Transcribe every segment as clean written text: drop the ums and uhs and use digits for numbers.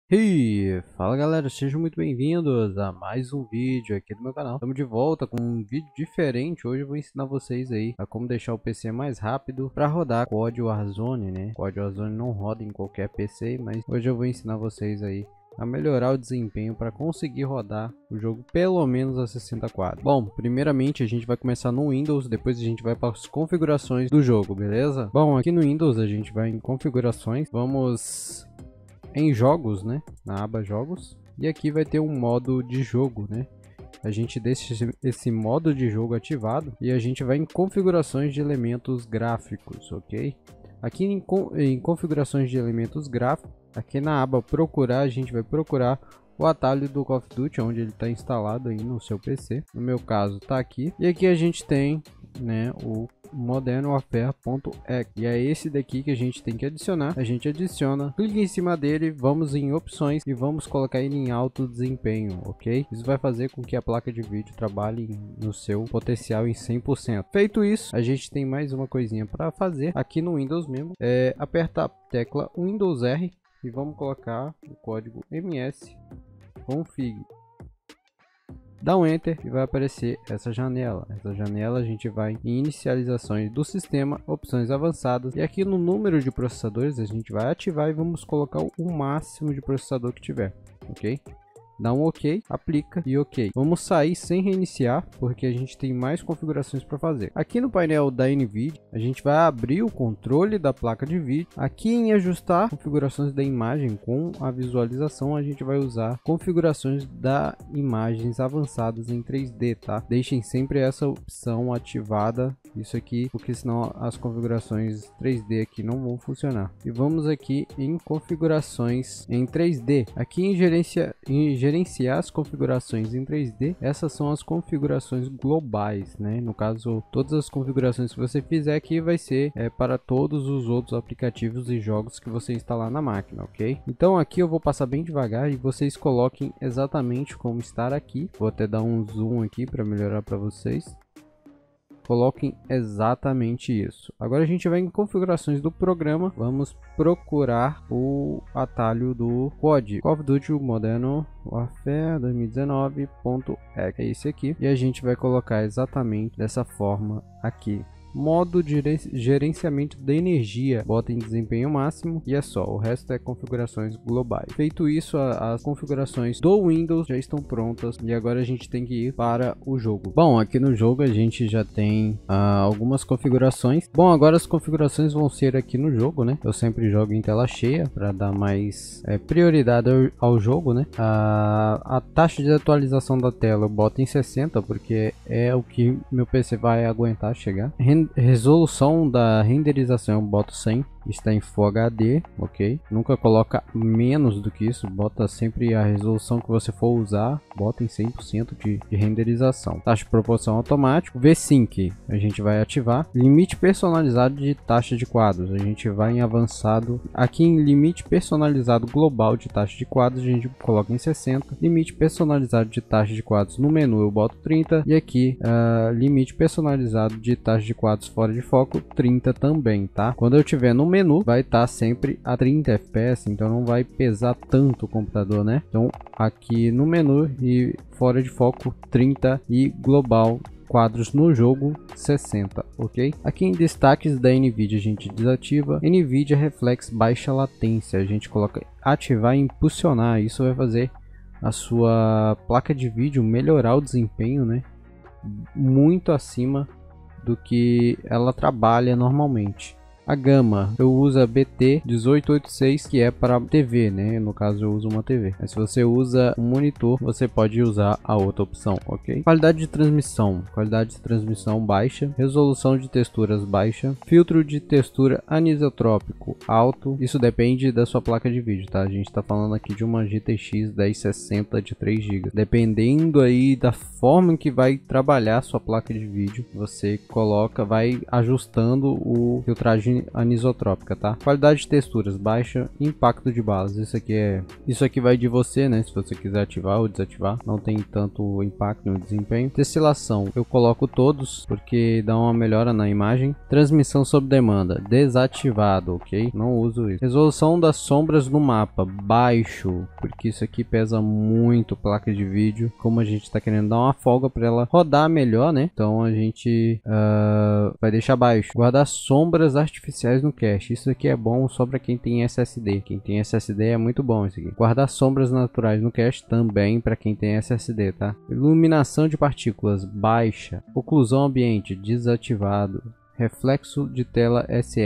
E fala galera, sejam muito bem-vindos a mais um vídeo aqui do meu canal. Estamos de volta com um vídeo diferente. Hoje eu vou ensinar vocês aí a como deixar o PC mais rápido para rodar COD Warzone, né? COD Warzone não roda em qualquer PC, mas hoje eu vou ensinar vocês aí a melhorar o desempenho para conseguir rodar o jogo pelo menos a 60 quadros. Bom, primeiramente a gente vai começar no Windows, depois a gente vai para as configurações do jogo, beleza? Bom, aqui no Windows a gente vai em configurações, vamos em jogos, né, na aba jogos, e aqui vai ter um modo de jogo, né? A gente deixa esse modo de jogo ativado e a gente vai em configurações de elementos gráficos, ok? Aqui em configurações de elementos gráficos, aqui na aba procurar, a gente vai procurar o atalho do Call of Duty, onde ele está instalado aí no seu PC. No meu caso está aqui, e aqui a gente tem, né, o Modern Warfare.exe, e é esse daqui que a gente tem que adicionar. A gente adiciona, clica em cima dele, vamos em opções e vamos colocar ele em alto desempenho, ok? Isso vai fazer com que a placa de vídeo trabalhe no seu potencial em 100%. Feito isso, a gente tem mais uma coisinha para fazer aqui no Windows mesmo, aperta a tecla Windows R e vamos colocar o código ms config. Dá um enter e vai aparecer essa janela. Essa janela a gente vai em inicializações do sistema, opções avançadas, e aqui no número de processadores a gente vai ativar e vamos colocar o máximo de processador que tiver, ok? Dá um ok, aplica e ok. Vamos sair sem reiniciar, porque a gente tem mais configurações para fazer. Aqui no painel da NVIDIA, a gente vai abrir o controle da placa de vídeo. Aqui em ajustar configurações da imagem com a visualização, a gente vai usar configurações da imagens avançadas em 3D, tá? Deixem sempre essa opção ativada, isso aqui, porque senão as configurações 3D aqui não vão funcionar. E vamos aqui em configurações em 3D. Aqui em gerenciar as configurações em 3D, essas são as configurações globais, né? No caso, todas as configurações que você fizer aqui vai ser para todos os outros aplicativos e jogos que você instalar na máquina, ok? Então aqui eu vou passar bem devagar e vocês coloquem exatamente como estar aqui. Vou até dar um zoom aqui para melhorar para vocês. Coloquem exatamente isso. Agora a gente vai em configurações do programa. Vamos procurar o atalho do COD, Call of Duty Modern Warfare 2019.exe. É esse aqui. E a gente vai colocar exatamente dessa forma aqui. Modo de gerenciamento da energia, bota em desempenho máximo e é só, o resto é configurações globais. Feito isso, as configurações do Windows já estão prontas e agora a gente tem que ir para o jogo. Bom, aqui no jogo a gente já tem algumas configurações. Bom, agora as configurações vão ser aqui no jogo, né? Eu sempre jogo em tela cheia para dar mais prioridade ao jogo, né? A taxa de atualização da tela eu boto em 60 porque é o que meu PC vai aguentar chegar. Resolução da renderização eu boto 100, está em Full HD, ok? Nunca coloca menos do que isso, bota sempre a resolução que você for usar, bota em 100% de renderização. Taxa de proporção automático, V-Sync a gente vai ativar. Limite personalizado de taxa de quadros, a gente vai em avançado. Aqui em limite personalizado global de taxa de quadros a gente coloca em 60. Limite personalizado de taxa de quadros no menu eu boto 30 e aqui limite personalizado de taxa de quadros fora de foco 30 também, tá? Quando eu tiver no menu vai estar sempre a 30 fps, então não vai pesar tanto o computador, né? Então aqui no menu e fora de foco 30 e global quadros no jogo 60, ok? Aqui em destaques da NVIDIA a gente desativa NVIDIA Reflex baixa latência, a gente coloca ativar e impulsionar. Isso vai fazer a sua placa de vídeo melhorar o desempenho, né? Muito acima do que ela trabalha normalmente. A gama eu uso a BT1886, que é para TV, né? No caso eu uso uma TV. Mas se você usa um monitor, você pode usar a outra opção, ok? Qualidade de transmissão baixa, resolução de texturas baixa, filtro de textura anisotrópico alto. Isso depende da sua placa de vídeo, tá? A gente tá falando aqui de uma GTX 1060 de 3 GB. Dependendo aí da forma em que vai trabalhar a sua placa de vídeo, você vai ajustando o filtragem anisotrópica, tá? Qualidade de texturas baixa, impacto de balas. Isso aqui vai de você, né? Se você quiser ativar ou desativar, não tem tanto impacto no desempenho. Tecilação, eu coloco todos porque dá uma melhora na imagem. Transmissão sob demanda, desativado, ok? Não uso isso. Resolução das sombras no mapa, baixo, porque isso aqui pesa muito placa de vídeo. Como a gente tá querendo dar uma folga para ela rodar melhor, né? Então a gente vai deixar baixo. Guardar sombras artificiais no cache, isso aqui é bom só para quem tem SSD. Quem tem SSD é muito bom isso aqui. Guardar sombras naturais no cache também para quem tem SSD, tá? Iluminação de partículas baixa. Oclusão ambiente desativado. Reflexo de tela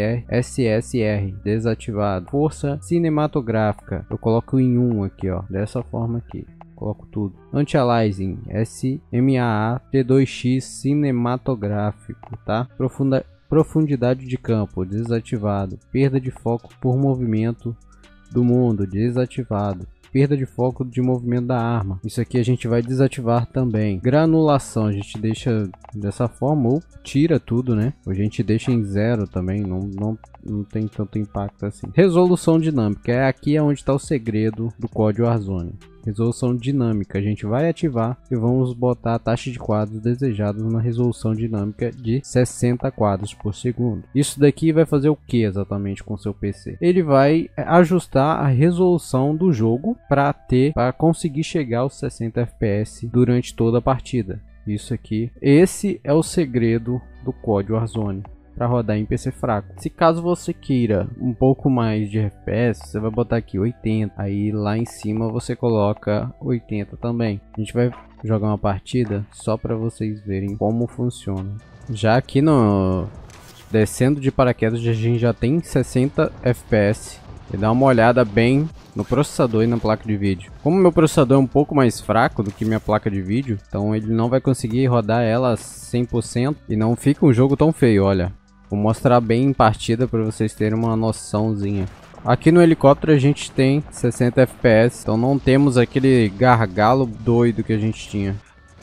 SSR desativado. Força cinematográfica, eu coloco em 1 aqui, ó, dessa forma aqui. Coloco tudo. Anti-aliasing SMAA T2X cinematográfico, tá? Profundidade de campo desativado. Perda de foco por movimento do mundo desativado. Perda de foco de movimento da arma, isso aqui a gente vai desativar também. Granulação a gente deixa dessa forma ou tira tudo, né? A gente deixa em 0 também, não tem tanto impacto assim. Resolução dinâmica, é aqui onde está o segredo do código Warzone. Resolução dinâmica, a gente vai ativar e vamos botar a taxa de quadros desejados numa resolução dinâmica de 60 quadros por segundo. Isso daqui vai fazer o que exatamente com o seu PC? Ele vai ajustar a resolução do jogo para conseguir chegar aos 60 FPS durante toda a partida. Isso aqui, esse é o segredo do código Warzone, para rodar em PC fraco. Se caso você queira um pouco mais de FPS, você vai botar aqui 80, aí lá em cima você coloca 80 também. A gente vai jogar uma partida só para vocês verem como funciona. Já aqui no descendo de paraquedas a gente já tem 60 FPS. E dá uma olhada bem no processador e na placa de vídeo. Como meu processador é um pouco mais fraco do que minha placa de vídeo, então ele não vai conseguir rodar ela 100% e não fica um jogo tão feio, olha. Vou mostrar bem em partida para vocês terem uma noçãozinha. Aqui no helicóptero a gente tem 60 FPS, então não temos aquele gargalo doido que a gente tinha.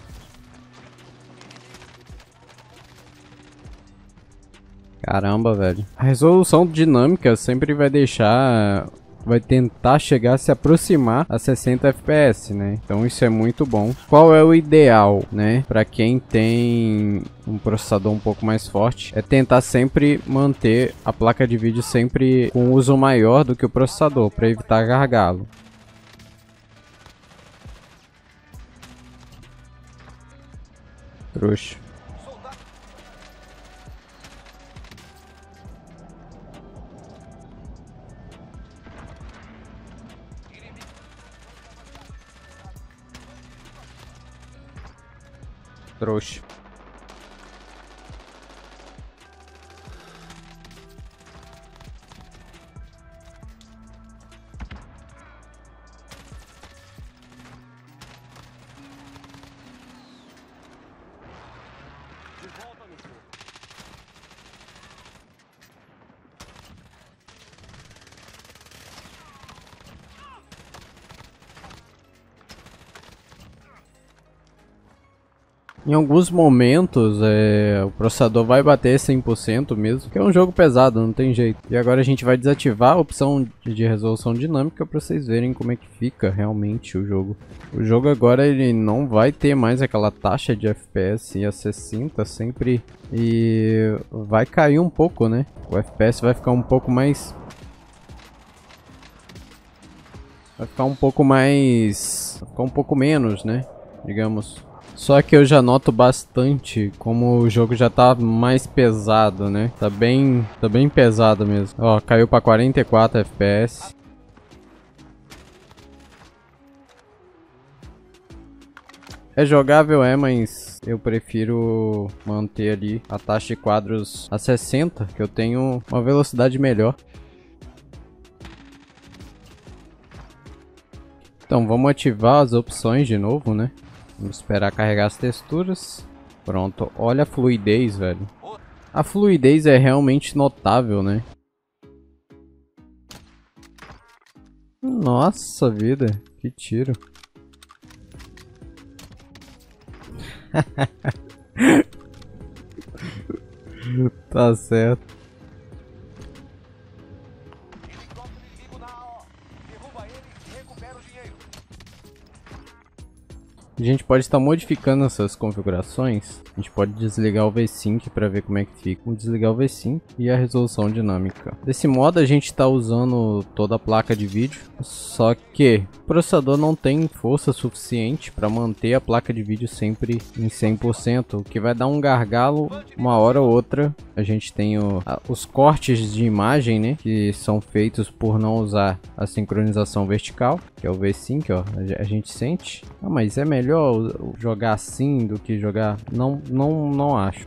Caramba, velho. A resolução dinâmica sempre vai tentar chegar a se aproximar a 60 FPS, né? Então isso é muito bom. Qual é o ideal, né? Para quem tem um processador um pouco mais forte, é tentar sempre manter a placa de vídeo sempre com uso maior do que o processador, para evitar gargalo. Trouxa. Trouxa. Em alguns momentos o processador vai bater 100% mesmo, que é um jogo pesado, não tem jeito. E agora a gente vai desativar a opção de resolução dinâmica para vocês verem como é que fica realmente o jogo. O jogo agora ele não vai ter mais aquela taxa de FPS a 60 sempre e vai cair um pouco, né? O FPS vai ficar um pouco mais... Vai ficar um pouco menos, né? Digamos... Só que eu já noto bastante como o jogo já tá mais pesado, né? Tá bem pesado mesmo. Ó, caiu pra 44 FPS. É jogável, mas eu prefiro manter ali a taxa de quadros a 60, que eu tenho uma velocidade melhor. Então, vamos ativar as opções de novo, né? Vamos esperar carregar as texturas. Pronto, olha a fluidez, velho. A fluidez é realmente notável, né? Nossa vida, que tiro. Tá certo. A gente pode estar modificando essas configurações. A gente pode desligar o V-Sync para ver como é que fica. Vamos desligar o V-Sync e a resolução dinâmica. Desse modo a gente está usando toda a placa de vídeo, só que o processador não tem força suficiente para manter a placa de vídeo sempre em 100%, o que vai dar um gargalo uma hora ou outra. A gente tem os cortes de imagem, né, que são feitos por não usar a sincronização vertical, que é o V-Sync, ó, a gente sente. Ah, mas é melhor jogar assim do que jogar... Não acho.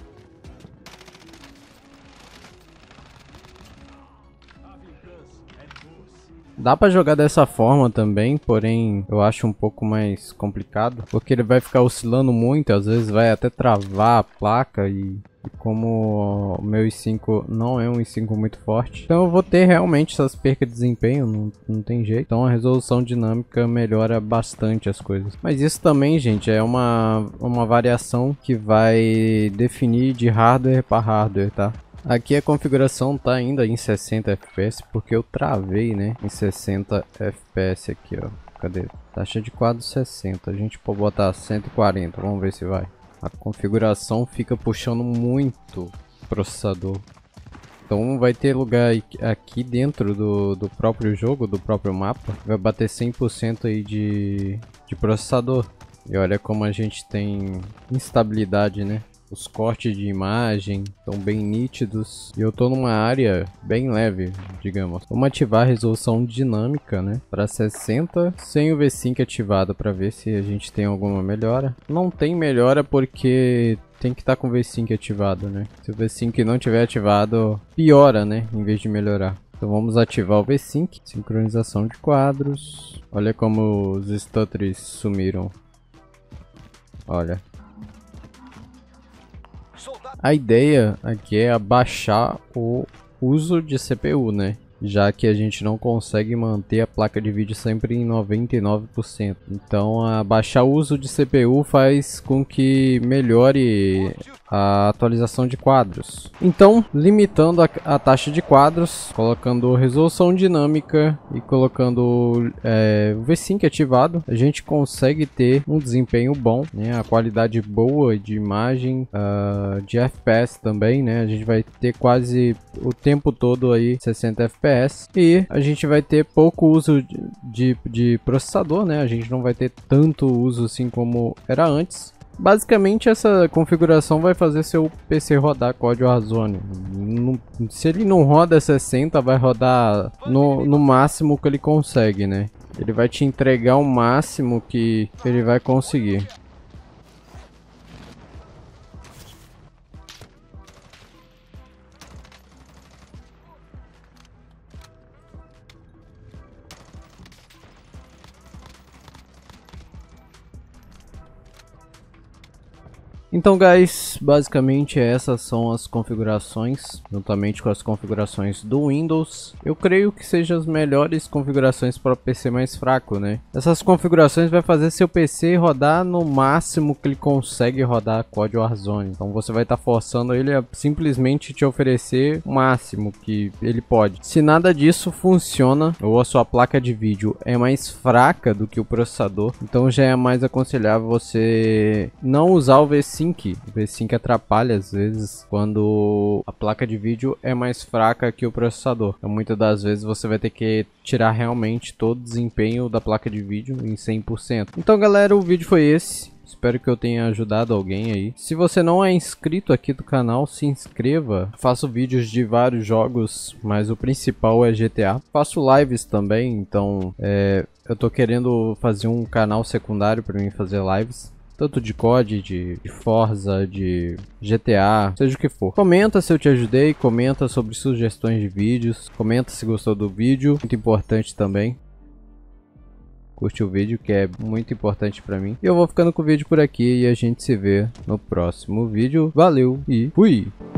Dá pra jogar dessa forma também, porém eu acho um pouco mais complicado, porque ele vai ficar oscilando muito, às vezes vai até travar a placa e como o meu i5 não é um i5 muito forte, então eu vou ter realmente essas percas de desempenho, não tem jeito. Então a resolução dinâmica melhora bastante as coisas. Mas isso também, gente, é uma variação que vai definir de hardware para hardware, tá? Aqui a configuração tá ainda em 60 fps porque eu travei, né, em 60 fps aqui, ó. Cadê? Taxa de quadro 60, a gente pode botar 140, vamos ver se vai. A configuração fica puxando muito o processador. Então vai ter lugar aqui dentro do próprio jogo, do próprio mapa, vai bater 100% aí de processador. E olha como a gente tem instabilidade, né? Os cortes de imagem estão bem nítidos e eu tô numa área bem leve, digamos. Vamos ativar a resolução dinâmica, né, para 60 sem o V-Sync ativado para ver se a gente tem alguma melhora. Não tem melhora porque tem que estar com o V-Sync ativado, né? Se o V-Sync não tiver ativado, piora, né, em vez de melhorar. Então vamos ativar o V-Sync, sincronização de quadros. Olha como os stutters sumiram. Olha. A ideia aqui é abaixar o uso de CPU, né? Já que a gente não consegue manter a placa de vídeo sempre em 99%. Então, abaixar o uso de CPU faz com que melhore a atualização de quadros. Então, limitando a taxa de quadros, colocando resolução dinâmica e colocando o V-Sync ativado, a gente consegue ter um desempenho bom, né? A qualidade boa de imagem, de FPS também, né? A gente vai ter quase o tempo todo aí 60 FPS. E a gente vai ter pouco uso de processador, né? A gente não vai ter tanto uso assim como era antes. Basicamente essa configuração vai fazer seu PC rodar código Warzone. Se ele não roda 60, vai rodar no máximo que ele consegue, né? Ele vai te entregar o máximo que ele vai conseguir. Então, guys, basicamente essas são as configurações, juntamente com as configurações do Windows. Eu creio que sejam as melhores configurações para o PC mais fraco, né? Essas configurações vai fazer seu PC rodar no máximo que ele consegue rodar código Warzone. Então você vai estar forçando ele a simplesmente te oferecer o máximo que ele pode. Se nada disso funciona, ou a sua placa de vídeo é mais fraca do que o processador, então já é mais aconselhável você não usar o V-Sync. O V-Sync atrapalha às vezes quando a placa de vídeo é mais fraca que o processador. Então muitas das vezes você vai ter que tirar realmente todo o desempenho da placa de vídeo em 100%. Então galera, o vídeo foi esse. Espero que eu tenha ajudado alguém aí. Se você não é inscrito aqui do canal, se inscreva. Faço vídeos de vários jogos, mas o principal é GTA. Faço lives também, então eu tô querendo fazer um canal secundário para mim fazer lives. Tanto de COD, de Forza, de GTA, seja o que for. Comenta se eu te ajudei, comenta sobre sugestões de vídeos, comenta se gostou do vídeo, muito importante também. Curte o vídeo, que é muito importante pra mim. E eu vou ficando com o vídeo por aqui e a gente se vê no próximo vídeo. Valeu e fui!